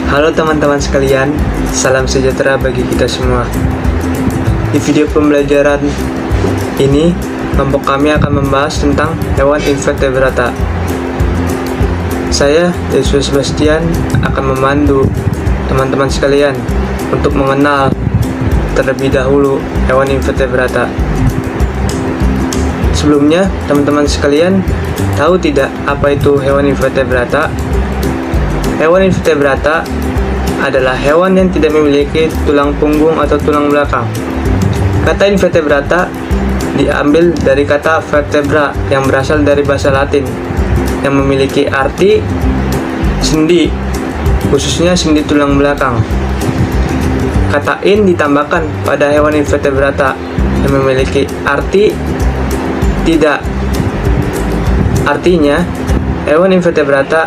Halo teman-teman sekalian, salam sejahtera bagi kita semua. Di video pembelajaran ini, kelompok kami akan membahas tentang hewan invertebrata. Saya, Yesus Sebastian, akan memandu teman-teman sekalian untuk mengenal terlebih dahulu hewan invertebrata. Sebelumnya, teman-teman sekalian tahu tidak apa itu hewan invertebrata? Hewan invertebrata adalah hewan yang tidak memiliki tulang punggung atau tulang belakang. Kata invertebrata diambil dari kata vertebra yang berasal dari bahasa Latin yang memiliki arti sendi, khususnya sendi tulang belakang. Kata in ditambahkan pada hewan invertebrata yang memiliki arti tidak. Artinya, hewan invertebrata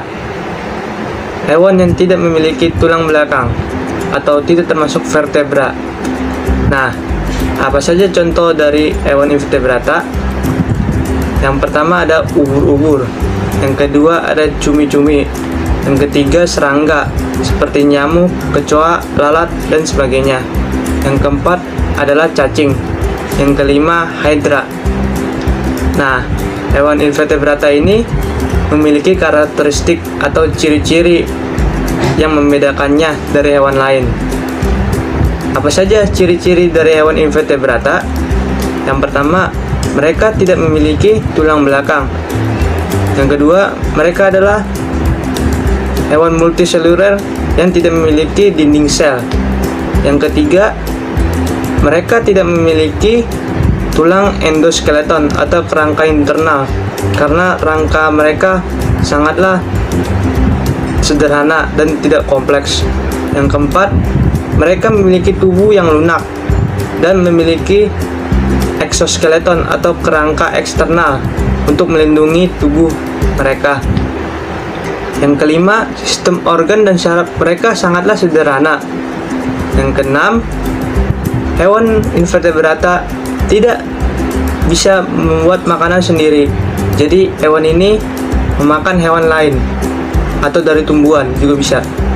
hewan yang tidak memiliki tulang belakang atau tidak termasuk vertebra. Nah, apa saja contoh dari hewan invertebrata? Yang pertama ada ubur-ubur, yang kedua ada cumi-cumi, yang ketiga serangga seperti nyamuk, kecoa, lalat, dan sebagainya. Yang keempat adalah cacing, yang kelima hydra. Nah, hewan invertebrata ini memiliki karakteristik atau ciri-ciri yang membedakannya dari hewan lain. Apa saja ciri-ciri dari hewan invertebrata? Yang pertama, mereka tidak memiliki tulang belakang. Yang kedua, mereka adalah hewan multiseluler yang tidak memiliki dinding sel. Yang ketiga, mereka tidak memiliki tulang endoskeleton atau kerangka internal karena rangka mereka sangatlah sederhana dan tidak kompleks. Yang keempat, mereka memiliki tubuh yang lunak dan memiliki eksoskeleton atau kerangka eksternal untuk melindungi tubuh mereka. Yang kelima, sistem organ dan syaraf mereka sangatlah sederhana. Yang keenam, hewan invertebrata tidak bisa membuat makanan sendiri. Jadi hewan ini memakan hewan lain atau dari tumbuhan juga bisa.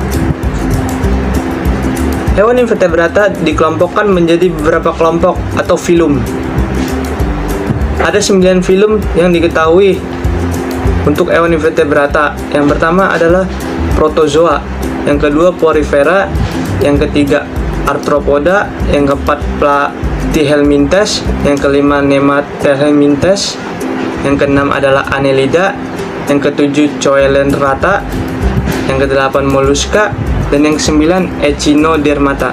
Hewan invertebrata dikelompokkan menjadi beberapa kelompok atau filum. Ada 9 filum yang diketahui untuk hewan invertebrata. Yang pertama adalah protozoa, yang kedua porifera, yang ketiga arthropoda, yang keempat platyhelminthes, yang kelima nematelhelminthes, yang keenam adalah annelida, yang ketujuh coelenterata, yang kedelapan molluska, dan yang kesembilan echinodermata.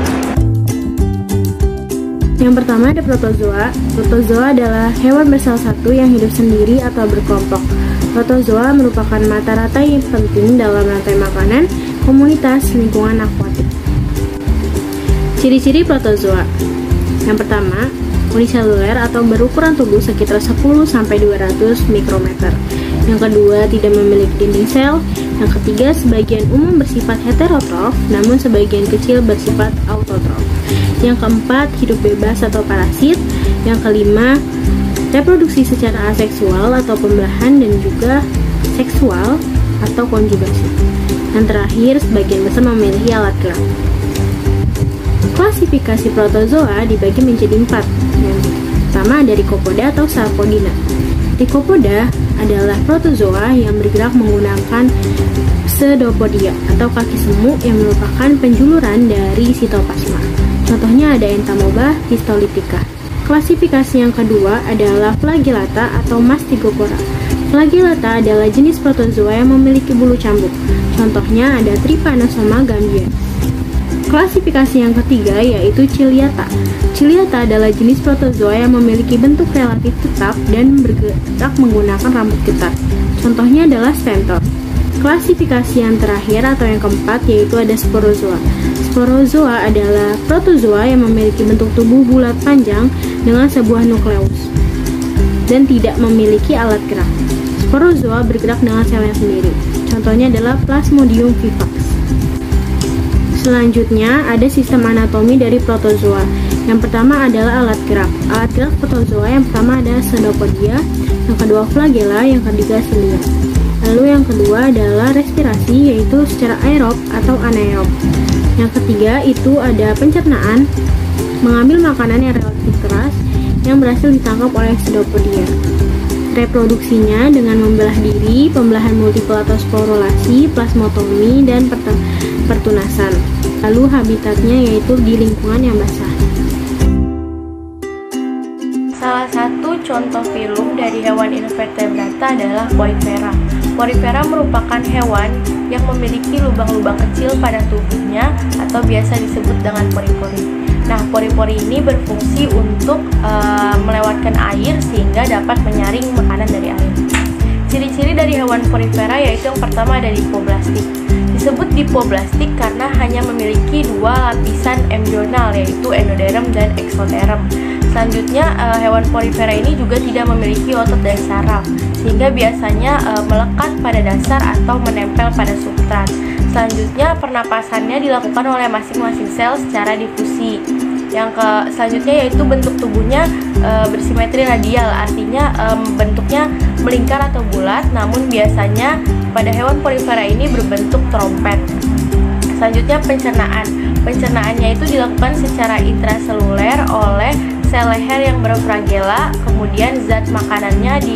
Yang pertama ada protozoa. Protozoa adalah hewan bersel satu yang hidup sendiri atau berkelompok. Protozoa merupakan mata rantai penting dalam rantai makanan komunitas lingkungan akuatik. Ciri-ciri protozoa. Yang pertama, uniseluler atau berukuran tubuh sekitar 10-200 mikrometer. Yang kedua, tidak memiliki dinding sel. Yang ketiga, sebagian umum bersifat heterotrof, namun sebagian kecil bersifat autotrof. Yang keempat, hidup bebas atau parasit. Yang kelima, reproduksi secara aseksual atau pembelahan dan juga seksual atau konjugasi. Yang terakhir, sebagian besar memiliki alat gerak. Klasifikasi protozoa dibagi menjadi 4. Yang pertama ada Rhicopoda atau Sarcodina. Rhicopoda adalah protozoa yang bergerak menggunakan pseudopodia atau kaki semu yang merupakan penjuluran dari sitoplasma. Contohnya ada Entamoeba histolytica. Klasifikasi yang kedua adalah Flagellata atau Mastigopora. Flagellata adalah jenis protozoa yang memiliki bulu cambuk. Contohnya ada Trypanosoma gambier. Klasifikasi yang ketiga yaitu Ciliata. Ciliata adalah jenis protozoa yang memiliki bentuk relatif tetap dan bergerak menggunakan rambut ketat. Contohnya adalah Stentor. Klasifikasi yang terakhir atau yang keempat yaitu ada Sporozoa. Sporozoa adalah protozoa yang memiliki bentuk tubuh bulat panjang dengan sebuah nukleus dan tidak memiliki alat gerak. Sporozoa bergerak dengan selnya sendiri. Contohnya adalah Plasmodium vivax. Selanjutnya, ada sistem anatomi dari protozoa. Yang pertama adalah alat gerak. Alat gerak protozoa yang pertama ada pseudopodia, yang kedua flagella, yang ketiga cilia. Lalu yang kedua adalah respirasi, yaitu secara aerob atau anaerob. Yang ketiga itu ada pencernaan, mengambil makanan yang relatif keras yang berhasil ditangkap oleh pseudopodia. Reproduksinya dengan membelah diri, pembelahan multiple atau sporulasi, plasmotomi, dan pertunasan. Lalu habitatnya yaitu di lingkungan yang basah. Salah satu contoh filum dari hewan invertebrata adalah Porifera. Porifera merupakan hewan yang memiliki lubang-lubang kecil pada tubuhnya atau biasa disebut dengan pori-pori. Nah, pori-pori ini berfungsi untuk melewatkan air sehingga dapat menyaring makanan dari air. Ciri-ciri dari hewan porifera yaitu yang pertama ada dipoblastik. Disebut dipoblastik karena hanya memiliki dua lapisan embrional, yaitu endoderm dan exoderm. Selanjutnya, hewan porifera ini juga tidak memiliki otot dan saraf, sehingga biasanya melekat pada dasar atau menempel pada substrat. Selanjutnya, pernapasannya dilakukan oleh masing-masing sel secara difusi. Selanjutnya yaitu bentuk tubuhnya bersimetri radial, artinya bentuknya melingkar atau bulat, namun biasanya pada hewan porifera ini berbentuk trompet. Selanjutnya pencernaan. Pencernaannya itu dilakukan secara intraseluler oleh sel leher yang berflagela, kemudian zat makanan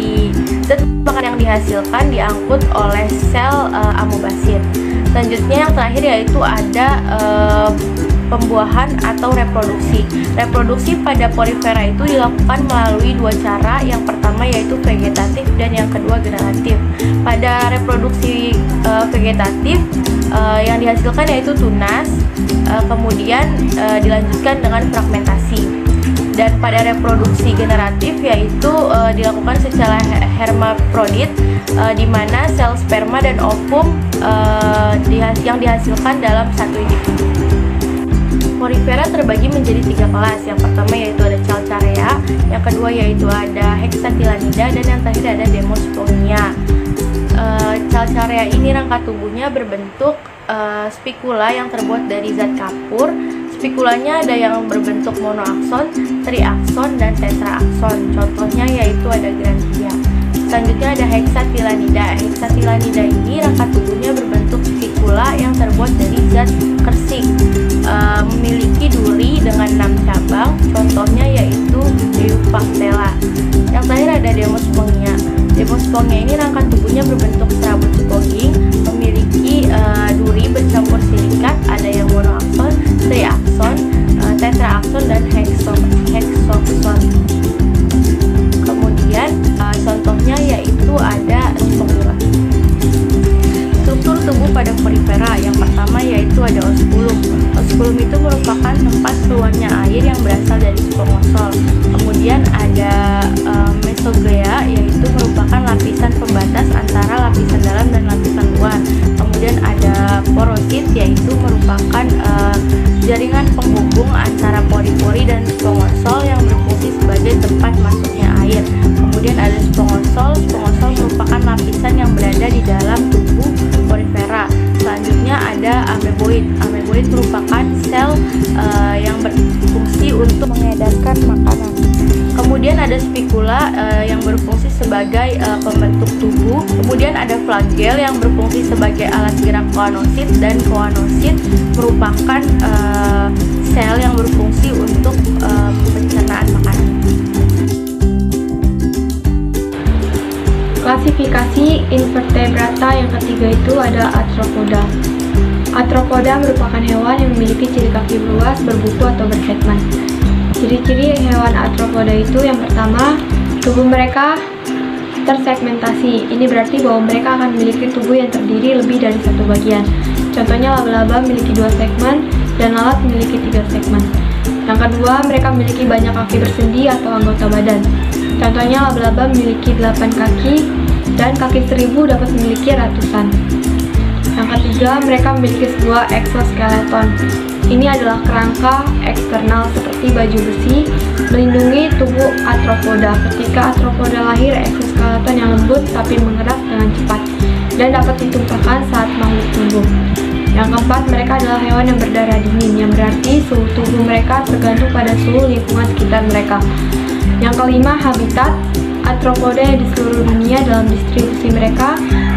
yang dihasilkan diangkut oleh sel amobasit. Selanjutnya yang terakhir yaitu ada pembuahan atau reproduksi. Reproduksi pada porifera itu dilakukan melalui dua cara. Yang pertama yaitu vegetatif dan yang kedua generatif. Pada reproduksi vegetatif yang dihasilkan yaitu tunas, kemudian dilanjutkan dengan fragmentasi. Dan pada reproduksi generatif yaitu dilakukan secara hermaprodit, di mana sel sperma dan ovum yang dihasilkan dalam satu individu. Porifera terbagi menjadi tiga kelas. Yang pertama yaitu ada Calcarea, yang kedua yaitu ada Hexatilanida, dan yang terakhir ada Demospongia. Calcarea ini rangka tubuhnya berbentuk spikula yang terbuat dari zat kapur. Spikulanya ada yang berbentuk monoakson, triakson, dan tetraakson. Contohnya yaitu ada Granthia. Selanjutnya ada Hexatilanida. Hexatilanida ini rangka tubuhnya berbentuk spikula yang terbuat dari zat kersik, memiliki duri dengan 6 cabang. Contohnya yaitu Eupaktela. Yang terakhir ada Demospongia. Demospongia ini rangka tubuhnya berbentuk serabut sponging, memiliki duri bercampur silikat, ada yang monoakson, triakson, tetraakson, dan hexokson. Kemudian contohnya yaitu ada Spongula. Struktur tubuh pada porifera yang pertama yaitu ada osculum. Osculum itu merupakan tempat keluarnya air yang berasal dari spongosol. Kemudian ada mesoglea, yaitu merupakan lapisan pembatas antara lapisan dalam dan lapisan luar. Kemudian ada porosit, yaitu merupakan jaringan penghubung antara pori-pori dan spongosol yang berfungsi sebagai tempat masuknya air. Kemudian ada spongosol. Spongosol merupakan lapisan yang berada di dalam tubuh porifera. Selanjutnya ada ameboid. Ameboid merupakan sel yang berfungsi untuk mengedarkan makanan. Kemudian ada spikula yang berfungsi sebagai pembentuk tubuh. Kemudian ada flagel yang berfungsi sebagai alat gerak koanosit, dan koanosit merupakan sel yang berfungsi untuk pencernaan makanan. Klasifikasi invertebrata yang ketiga itu ada Arthropoda. Arthropoda merupakan hewan yang memiliki ciri kaki beruas, berbuku atau bersegmen. Ciri-ciri hewan arthropoda itu yang pertama, tubuh mereka tersegmentasi. Ini berarti bahwa mereka akan memiliki tubuh yang terdiri lebih dari satu bagian. Contohnya laba-laba memiliki 2 segmen dan lalat memiliki 3 segmen. Yang kedua, mereka memiliki banyak kaki bersendi atau anggota badan. Contohnya laba-laba memiliki 8 kaki dan kaki 1000 dapat memiliki ratusan. Yang ketiga, mereka memiliki sebuah exoskeleton. Ini adalah kerangka eksternal seperti baju besi melindungi tubuh arthropoda. Ketika arthropoda lahir, exoskeleton yang lembut tapi mengeras dengan cepat dan dapat ditumpahkan saat makhluk tumbuh. Yang keempat, mereka adalah hewan yang berdarah dingin, yang berarti suhu tubuh mereka tergantung pada suhu lingkungan sekitar mereka. Yang kelima, habitat. Arthropoda di seluruh dunia dalam distribusi mereka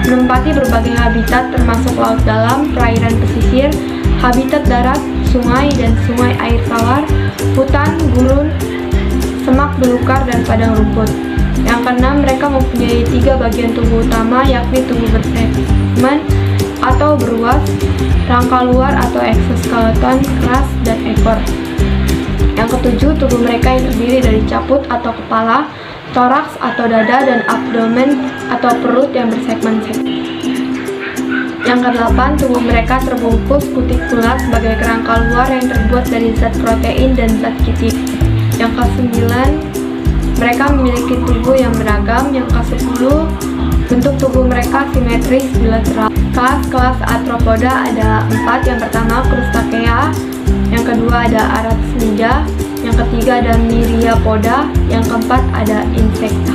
menempati berbagai habitat termasuk laut dalam, perairan pesisir, habitat darat, sungai dan sungai air tawar, hutan, gurun, semak belukar, dan padang rumput. Yang keenam, mereka mempunyai 3 bagian tubuh utama, yakni tubuh bersegmen atau beruas, rangka luar atau exoskeleton keras, dan ekor. Yang ketujuh, tubuh mereka yang terdiri dari caput atau kepala, toraks atau dada, dan abdomen atau perut yang bersegmen-segmen. Yang kedelapan, tubuh mereka terbungkus kutikula sebagai kerangka luar yang terbuat dari zat protein dan zat kitin. Yang kesembilan, mereka memiliki tubuh yang beragam. Yang ke-10, bentuk tubuh mereka simetris bilateral. Kelas-kelas arthropoda ada 4. Yang pertama, Crustacea. Yang kedua ada Arachnida. Yang ketiga ada Myriapoda. Yang keempat ada Insecta.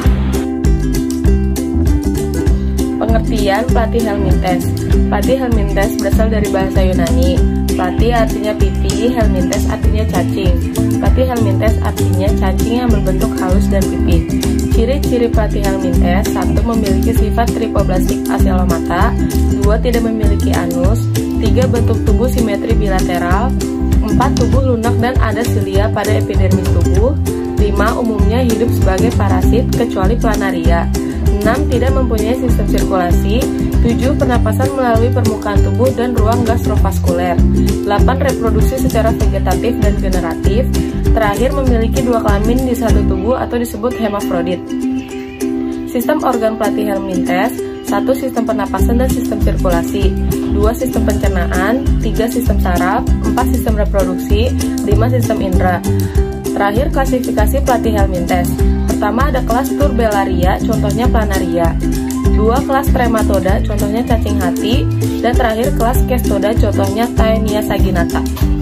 Pengertian platyhelminthes. Platyhelminthes berasal dari bahasa Yunani. Platy artinya pipi, helminthes artinya cacing. Platyhelminthes artinya cacing yang berbentuk halus dan pipih. Ciri-ciri platyhelminthes: 1. Memiliki sifat tripoblastik acelomata. 2. Tidak memiliki anus. 3. Bentuk tubuh simetri bilateral. 4. Tubuh lunak dan ada silia pada epidermis tubuh. 5. Umumnya hidup sebagai parasit kecuali planaria. 6. Tidak mempunyai sistem sirkulasi. 7. Pernapasan melalui permukaan tubuh dan ruang gastrovaskuler. 8. Reproduksi secara vegetatif dan generatif. Terakhir, memiliki 2 kelamin di satu tubuh atau disebut hermafrodit. Sistem organ platyhelminthes: 1. Sistem pernapasan dan sistem sirkulasi. 2. Sistem pencernaan. 3. Sistem saraf. 4. Sistem reproduksi. 5. Sistem indera. Terakhir, klasifikasi platyhelminthes. Pertama ada kelas Turbellaria, contohnya planaria. 2. Kelas Trematoda, contohnya cacing hati. Dan terakhir kelas Cestoda, contohnya Taenia saginata.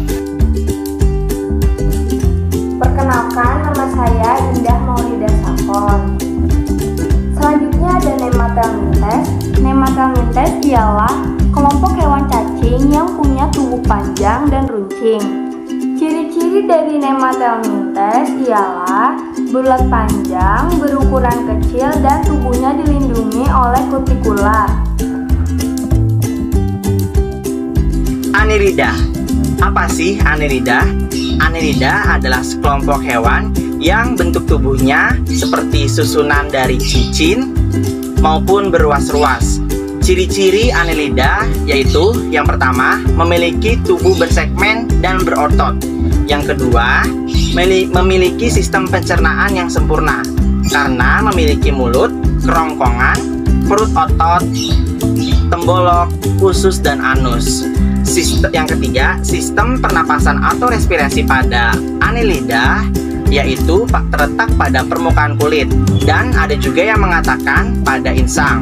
Perkenalkan, nama saya Indah Maulida Safon. Selanjutnya ada Nematelminthes. Nematelminthes ialah kelompok hewan cacing yang punya tubuh panjang dan runcing. Ciri-ciri dari Nematelminthes ialah bulat panjang, berukuran kecil, dan tubuhnya dilindungi oleh kutikula. Annelida. Apa sih Annelida? Annelida adalah sekelompok hewan yang bentuk tubuhnya seperti susunan dari cicin maupun beruas-ruas. Ciri-ciri Annelida yaitu yang pertama, memiliki tubuh bersegmen dan berotot. Yang kedua, memiliki sistem pencernaan yang sempurna karena memiliki mulut, kerongkongan, perut otot, tembolok, usus, dan anus. Yang ketiga, sistem pernapasan atau respirasi pada Annelida yaitu terletak pada permukaan kulit, dan ada juga yang mengatakan pada insang.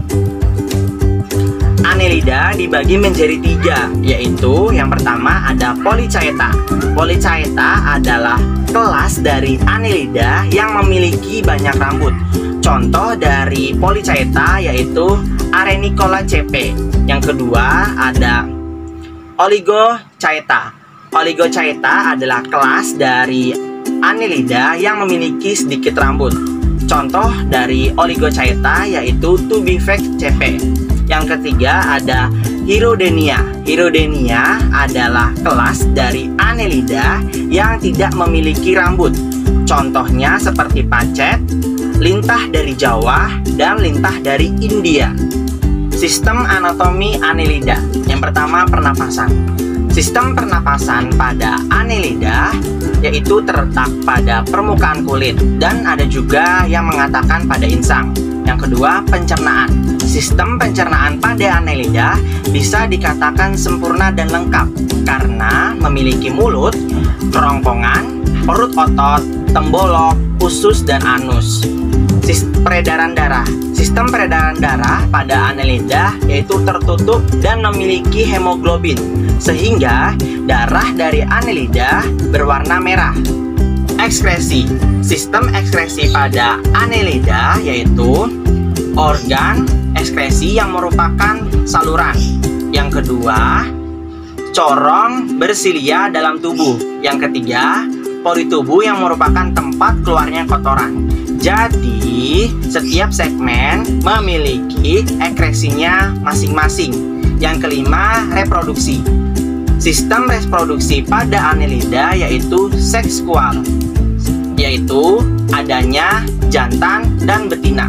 Annelida dibagi menjadi 3, yaitu yang pertama ada Polychaeta. Polychaeta adalah kelas dari Annelida yang memiliki banyak rambut. Contoh dari Polychaeta yaitu Arenicola cp. Yang kedua ada Oligochaeta. Oligochaeta adalah kelas dari Annelida yang memiliki sedikit rambut. Contoh dari Oligochaeta yaitu Tubifex cp. Yang ketiga ada Hirudenia. Hirudenia adalah kelas dari Annelida yang tidak memiliki rambut. Contohnya seperti pacet, lintah dari Jawa, dan lintah dari India. Sistem anatomi Annelida. Yang pertama, pernapasan. Sistem pernapasan pada Annelida yaitu terletak pada permukaan kulit, dan ada juga yang mengatakan pada insang. Yang kedua, pencernaan. Sistem pencernaan pada Annelida bisa dikatakan sempurna dan lengkap karena memiliki mulut, kerongkongan, perut otot, tembolok, usus, dan anus. Peredaran darah. Sistem peredaran darah pada Annelida yaitu tertutup dan memiliki hemoglobin, sehingga darah dari Annelida berwarna merah. Ekskresi. Sistem ekskresi pada Annelida yaitu organ ekskresi yang merupakan saluran. Yang kedua, corong bersilia dalam tubuh. Yang ketiga, pori tubuh yang merupakan tempat keluarnya kotoran. Jadi, setiap segmen memiliki ekskresinya masing-masing. Yang kelima, reproduksi. Sistem reproduksi pada Annelida yaitu seksual, yaitu adanya jantan dan betina.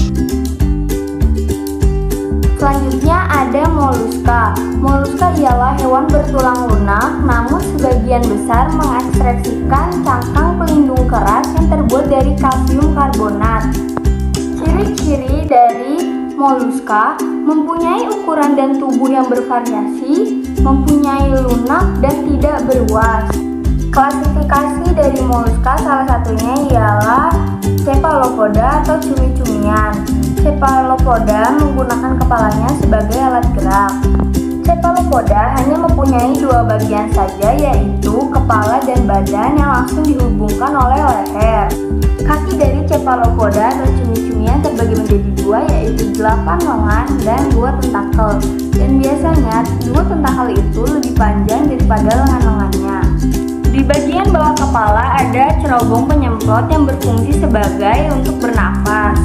Selanjutnya ada moluska. Moluska ialah hewan bertulang lunak, namun sebagian besar mengekspresikan cangkang pelindung keras yang terbuat dari kalsium karbonat. Ciri-ciri dari moluska mempunyai ukuran dan tubuh yang bervariasi, mempunyai lunak dan tidak beruas. Klasifikasi dari moluska salah satunya ialah cephalopoda atau cumi-cumian. Cephalopoda menggunakan kepalanya sebagai alat gerak. Cephalopoda hanya mempunyai dua bagian saja, yaitu kepala dan badan yang langsung dihubungkan oleh leher. Kaki dari cephalopoda atau cumi-cumian terbagi menjadi dua, yaitu 8 lengan dan 2 tentakel. Dan biasanya 2 tentakel itu lebih panjang daripada lengan-lengannya. Di bagian bawah kepala ada cerobong penyemprot yang berfungsi sebagai untuk bernafas.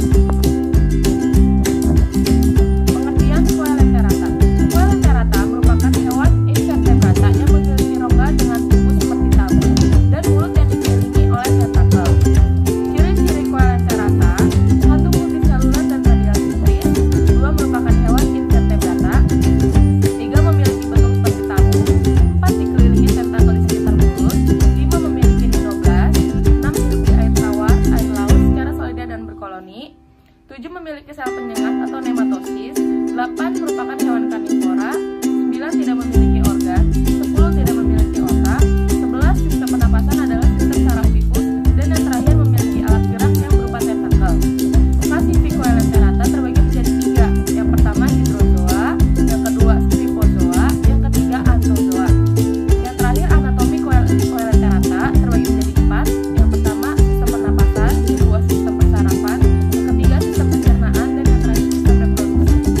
Pengertian Coelenterata. Coelenterata merupakan hewan invertebrata yang memiliki rongga dengan tubuh seperti tabung dan mulut yang dikelilingi oleh tentakel. Ciri-ciri Coelenterata: 1. Multiselular dan radial-sentris. 2. Merupakan hewan invertebrata. 3. Memiliki bentuk seperti tabung. 4. Dikelilingi tentakel di sekitar mulut. 5. Memiliki dinoblas. 6. Hidup di air tawar, air laut secara solida dan berkoloni. 7. Memiliki sel penyengat atau nematosis. 8. Merupakan hewan karnivora. 9. Tidak memiliki organ. 10. Tidak memiliki otak. 11. Sistem pernapasan adalah sistem saraftifus. Dan yang terakhir memiliki alat gerak yang berupa tentakel. Klasifik Coelenterata terbagi menjadi 3. Yang pertama hidrozoa, yang kedua skripozoa, yang ketiga anthozoa. Yang terakhir anatomi Coelenterata terbagi menjadi 4. Yang pertama sistem pernapasan, yang kedua sistem persarafan, yang ketiga sistem pencernaan, dan yang terakhir sistem reproduksi.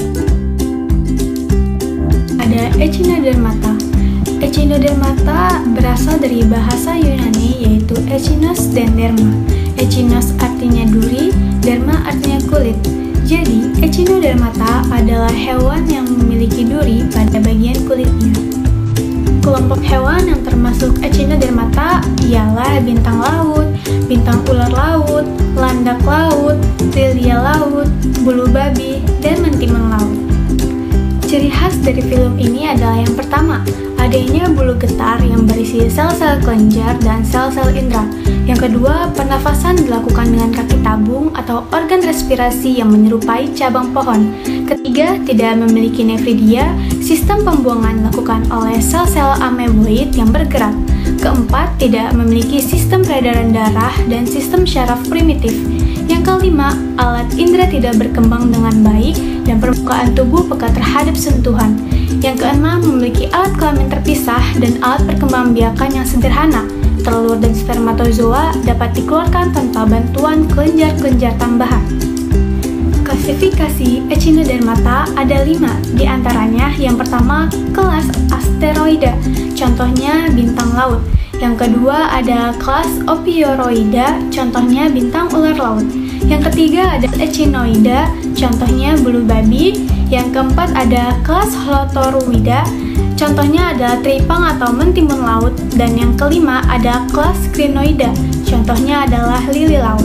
Ada Echinodermata. Echinodermata berasal dari bahasa Yunani yaitu Echinos dan Derma. Echinos artinya duri, Derma artinya kulit. Jadi, Echinodermata adalah hewan yang memiliki duri pada bagian kulitnya. Kelompok hewan yang termasuk Echinodermata ialah bintang laut, bintang ular laut, landak laut, lilia laut, bulu babi, dan mentimun laut. Ciri khas dari film ini adalah yang pertama, adanya bulu getar yang berisi sel-sel kelenjar dan sel-sel indera. Yang kedua, pernafasan dilakukan dengan kaki tabung atau organ respirasi yang menyerupai cabang pohon. Ketiga, tidak memiliki nefridia, sistem pembuangan dilakukan oleh sel-sel ameboid yang bergerak. Keempat, tidak memiliki sistem peredaran darah dan sistem syaraf primitif. Yang kelima, alat indera tidak berkembang dengan baik dan permukaan tubuh peka terhadap sentuhan. Yang keenam, memiliki alat kelamin terpisah dan alat perkembangbiakan yang sederhana. Telur dan spermatozoa dapat dikeluarkan tanpa bantuan kelenjar-kelenjar tambahan. Klasifikasi Echinodermata ada 5, diantaranya yang pertama kelas Asteroida, contohnya bintang laut. Yang kedua ada kelas Ophiuroida, contohnya bintang ular laut. Yang ketiga ada Echinoida, contohnya bulu babi. Yang keempat ada kelas Holothurida, contohnya adalah tripang atau mentimun laut. Dan yang kelima ada kelas Crinoida, contohnya adalah lili laut.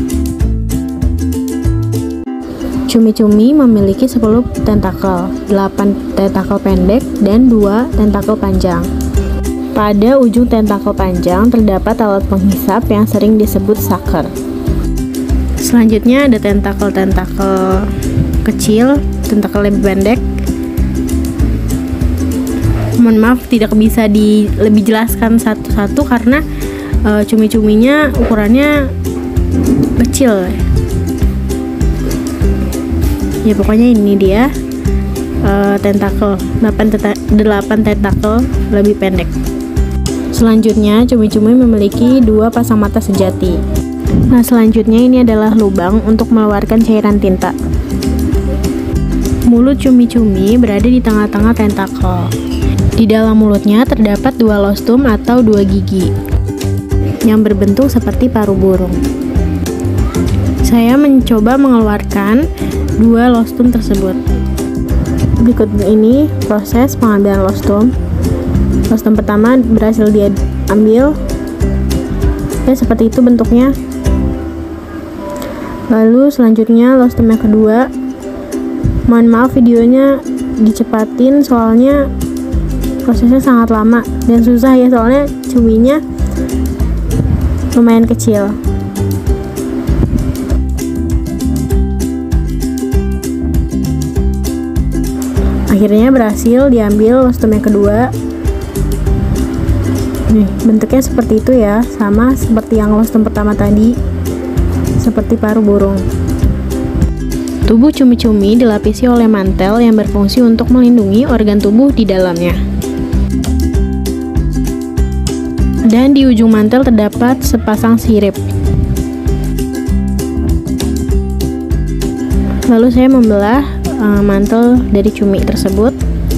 Cumi-cumi memiliki 10 tentakel, 8 tentakel pendek, dan 2 tentakel panjang. Pada ujung tentakel panjang terdapat alat penghisap yang sering disebut sucker. Selanjutnya ada tentakel-tentakel kecil, tentakel lebih pendek. Mohon maaf tidak bisa lebih jelaskan satu-satu karena cumi-cuminya ukurannya kecil. Ya pokoknya ini dia tentakel 8 tentakel lebih pendek. Selanjutnya cumi-cumi memiliki 2 pasang mata sejati. Nah selanjutnya ini adalah lubang untuk mengeluarkan cairan tinta. Mulut cumi-cumi berada di tengah-tengah tentakel. Di dalam mulutnya terdapat 2 lostum atau 2 gigi yang berbentuk seperti paru burung. Saya mencoba mengeluarkan dua lostum tersebut. Berikut ini proses pengambilan lostum. Lostum pertama berhasil dia ambil. Ya, seperti itu bentuknya. Lalu selanjutnya lostum yang kedua. Mohon maaf videonya dicepatin soalnya prosesnya sangat lama dan susah ya, soalnya cuminya lumayan kecil. Akhirnya berhasil diambil lostum yang kedua. Nih, bentuknya seperti itu ya, sama seperti yang lostum pertama tadi, seperti paruh burung. Tubuh cumi-cumi dilapisi oleh mantel yang berfungsi untuk melindungi organ tubuh di dalamnya. Dan di ujung mantel terdapat sepasang sirip. Lalu saya membelah mantel dari cumi tersebut.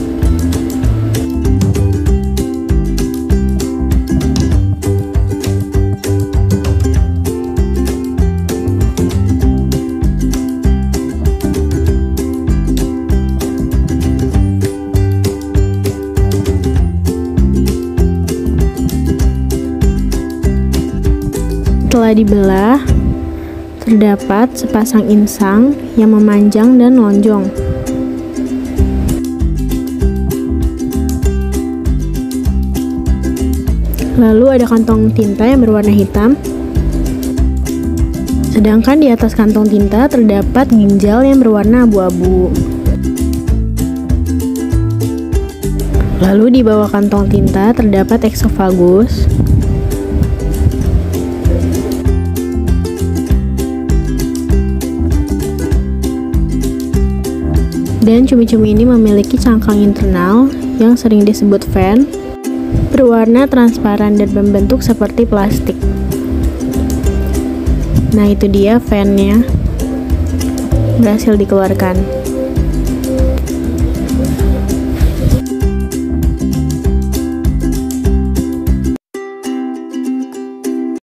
Setelah dibelah, terdapat sepasang insang yang memanjang dan lonjong. Lalu ada kantong tinta yang berwarna hitam. Sedangkan di atas kantong tinta terdapat ginjal yang berwarna abu-abu. Lalu di bawah kantong tinta terdapat eksofagus. Dan cumi-cumi ini memiliki cangkang internal yang sering disebut fan, berwarna transparan dan membentuk seperti plastik. Nah, itu dia fan-nya, berhasil dikeluarkan.